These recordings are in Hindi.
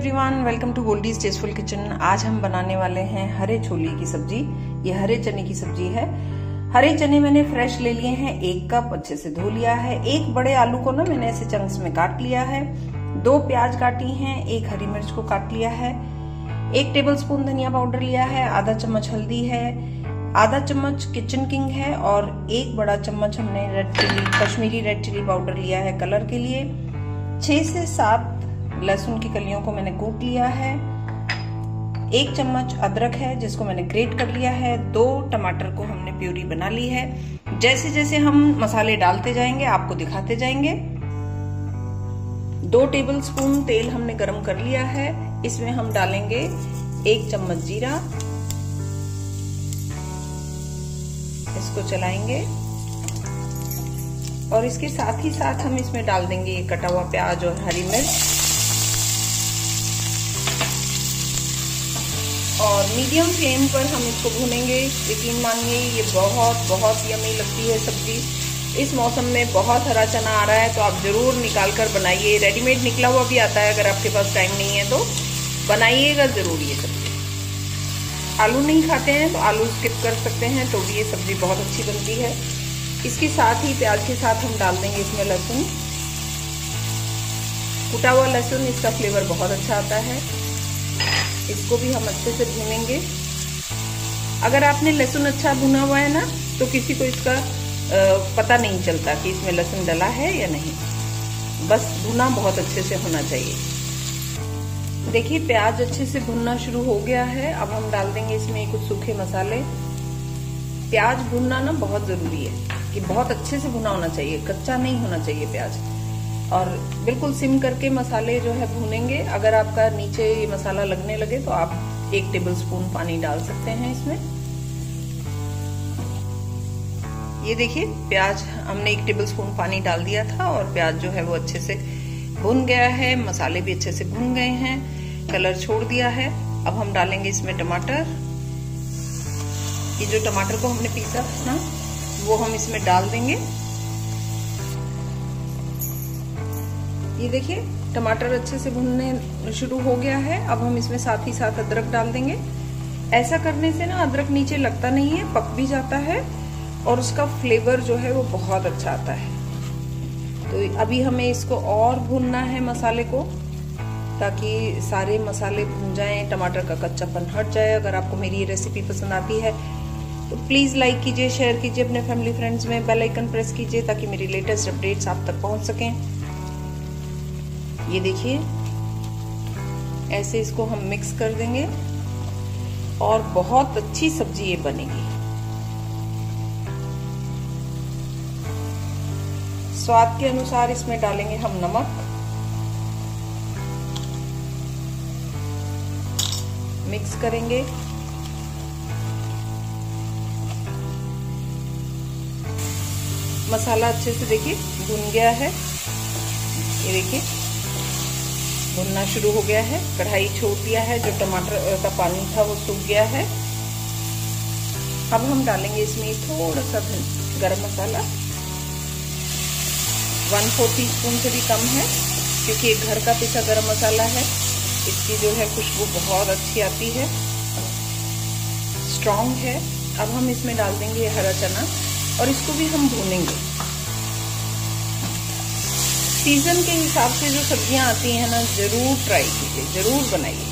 Everyone, welcome to Goldie's tasteful kitchen. आज हम बनाने वाले हैं हरे छोले की सब्जी। ये हरे चने की सब्जी है। हरे चने मैंने फ्रेश ले लिए हैं, 1 कप अच्छे से धो लिया है। 1 बड़े आलू को ना मैंने ऐसे चंक्स में काट लिया है। 2 प्याज काटी हैं, 1 हरी मिर्च को काट लिया है। 1 टेबलस्पून धनिया पाउडर लिया है, आधा चम्मच हल्दी है, आधा चम्मच किचन किंग है और 1 बड़ा चम्मच हमने red chilli, Kashmiri red chilli powder लिया है कलर के लिए। 6 से 7 लहसुन की कलियों को मैंने कूट लिया है। 1 चम्मच अदरक है जिसको मैंने ग्रेट कर लिया है। 2 टमाटर को हमने प्यूरी बना ली है। जैसे जैसे हम मसाले डालते जाएंगे आपको दिखाते जाएंगे। 2 टेबलस्पून तेल हमने गरम कर लिया है। इसमें हम डालेंगे 1 चम्मच जीरा, इसको चलाएंगे और इसके साथ ही साथ हम इसमें डाल देंगे कटा हुआ प्याज और हरी मिर्च और मीडियम फ्लेम पर हम इसको भूनेंगे। यकीन मानिए ये बहुत यमी लगती है सब्जी। इस मौसम में बहुत हरा चना आ रहा है तो आप जरूर निकाल कर बनाइए। रेडीमेड निकला हुआ भी आता है, अगर आपके पास टाइम नहीं है तो बनाइएगा जरूर ये सब्जी। आलू नहीं खाते हैं तो आलू स्किप कर सकते हैं, तो भी ये सब्जी बहुत अच्छी बनती है। इसके साथ ही प्याज के साथ हम डाल देंगे इसमें लहसुन, कुटा हुआ लहसुन, इसका फ्लेवर बहुत अच्छा आता है। इसको भी हम अच्छे से भूनेंगे। अगर आपने लहसुन अच्छा भुना हुआ है ना तो किसी को इसका पता नहीं चलता कि इसमें लहसुन डला है या नहीं। बस भुना बहुत अच्छे से होना चाहिए। देखिए प्याज अच्छे से भुनना शुरू हो गया है। अब हम डाल देंगे इसमें कुछ सूखे मसाले। प्याज भुनना ना बहुत जरूरी है कि बहुत अच्छे से भुना होना चाहिए, कच्चा नहीं होना चाहिए प्याज। और बिल्कुल सिम करके मसाले जो है भूनेंगे। अगर आपका नीचे ये मसाला लगने लगे तो आप 1 टेबलस्पून पानी डाल सकते हैं इसमें। ये देखिए प्याज हमने 1 टेबलस्पून पानी डाल दिया था और प्याज जो है वो अच्छे से भुन गया है। मसाले भी अच्छे से भुन गए हैं, कलर छोड़ दिया है। अब हम डालेंगे इसमें टमाटर। ये जो टमाटर को हमने पीसा था ना वो हम इसमें डाल देंगे। ये देखिए टमाटर अच्छे से भुनने शुरू हो गया है। अब हम इसमें साथ ही साथ अदरक डाल देंगे। ऐसा करने से ना अदरक नीचे लगता नहीं है, पक भी जाता है और उसका फ्लेवर जो है वो बहुत अच्छा आता है। तो अभी हमें इसको और भूनना है मसाले को, ताकि सारे मसाले भुन जाएं, टमाटर का कच्चापन हट जाए। अगर आपको मेरी ये रेसिपी पसंद आती है तो प्लीज लाइक कीजिए, शेयर कीजिए अपने फैमिली फ्रेंड्स में, बेल आइकन प्रेस कीजिए ताकि मेरी लेटेस्ट अपडेट्स आप तक पहुंच सकें। ये देखिए ऐसे इसको हम मिक्स कर देंगे और बहुत अच्छी सब्जी ये बनेगी। स्वाद के अनुसार इसमें डालेंगे हम नमक, मिक्स करेंगे। मसाला अच्छे से देखिए भुन गया है। ये देखिए भुनना शुरू हो गया है, कढ़ाई छोड़ दिया है, जो टमाटर का पानी था वो सूख गया है। अब हम डालेंगे इसमें थोड़ा सा गरम मसाला, 1/4 टीस्पून से भी कम है, क्योंकि ये घर का पिसा गरम मसाला है। इसकी जो है खुशबू बहुत अच्छी आती है, स्ट्रॉन्ग है। अब हम इसमें डाल देंगे हरा चना और इसको भी हम भूनेंगे। सीजन के हिसाब से जो सब्जियां आती हैं ना जरूर ट्राई कीजिए, जरूर बनाइए।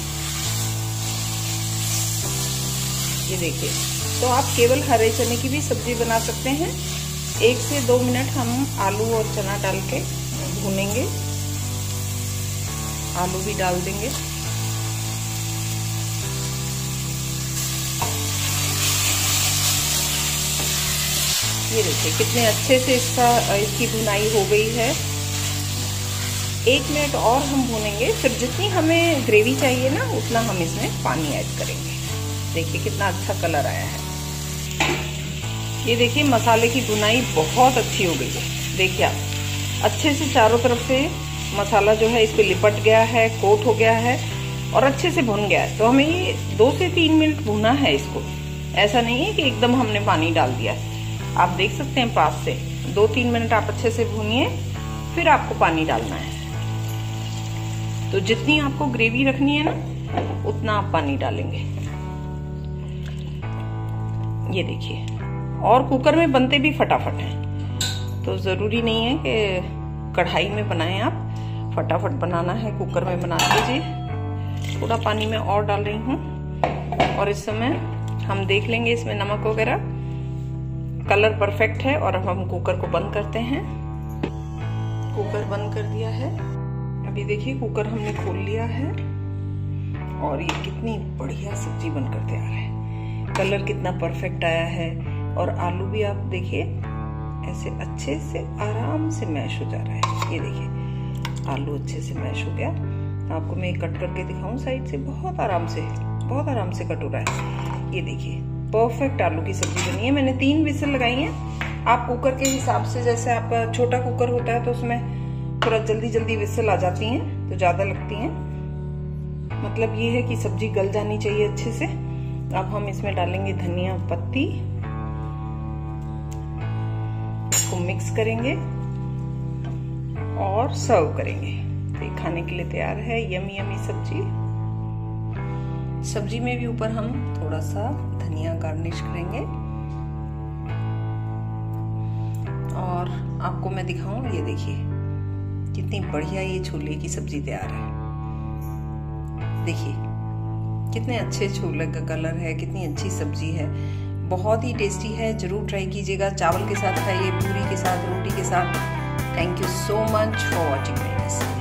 ये देखिए तो आप केवल हरे चने की भी सब्जी बना सकते हैं। 1 से 2 मिनट हम आलू और चना डाल के भूनेंगे। आलू भी डाल देंगे। ये देखिए कितने अच्छे से इसकी भुनाई हो गई है। 1 मिनट और हम भूनेंगे, फिर जितनी हमें ग्रेवी चाहिए ना उतना हम इसमें पानी ऐड करेंगे। देखिए कितना अच्छा कलर आया है। ये देखिए मसाले की भुनाई बहुत अच्छी हो गई है। देखिए आप अच्छे से चारों तरफ से मसाला जो है इस पे लिपट गया है, कोट हो गया है और अच्छे से भुन गया है। तो हमें ये 2 से 3 मिनट भुना है इसको। ऐसा नहीं है कि एकदम हमने पानी डाल दिया। आप देख सकते हैं पास से 2-3 मिनट आप अच्छे से भूनिए, फिर आपको पानी डालना है। तो जितनी आपको ग्रेवी रखनी है ना उतना आप पानी डालेंगे। ये देखिए, और कुकर में बनते भी फटाफट हैं, तो जरूरी नहीं है कि कढ़ाई में बनाएं आप, फटाफट बनाना है कुकर में बना लीजिए। थोड़ा पानी में और डाल रही हूँ और इस समय हम देख लेंगे इसमें नमक वगैरह। कलर परफेक्ट है और अब हम कुकर को बंद करते हैं। कुकर बंद कर दिया है। अभी देखिए कुकर हमने खोल लिया है और ये कितनी बढ़िया सब्जी बनकर तैयार है। कलर कितना परफेक्ट आया है और आलू भी आप देखिए ऐसे अच्छे से आराम से मैश हो जा रहा है। ये देखिए आलू अच्छे से मैश हो गया। आपको मैं कट करके दिखाऊं साइड से, बहुत आराम से कट हो रहा है। ये देखिए परफेक्ट आलू की सब्जी बनी है। मैंने 3 विसल लगाई हैं। आप कुकर के हिसाब से, जैसे आपका छोटा कुकर होता है तो उसमें थोड़ा जल्दी विसल आ जाती हैं तो ज्यादा लगती हैं। मतलब ये है कि सब्जी गल जानी चाहिए अच्छे से। अब हम इसमें डालेंगे धनिया पत्ती, इसको मिक्स करेंगे और सर्व करेंगे। तो ये खाने के लिए तैयार है यमी यमी सब्जी। सब्जी में भी ऊपर हम थोड़ा सा धनिया गार्निश करेंगे। और आपको मैं दिखाऊं, ये देखिए कितनी बढ़िया ये छोले की सब्जी तैयार है। देखिए कितने अच्छे छोले का कलर है, कितनी अच्छी सब्जी है, बहुत ही टेस्टी है। जरूर ट्राई कीजिएगा। चावल के साथ खाइए, पूरी के साथ, रोटी के साथ। Thank you so much for watching my videos.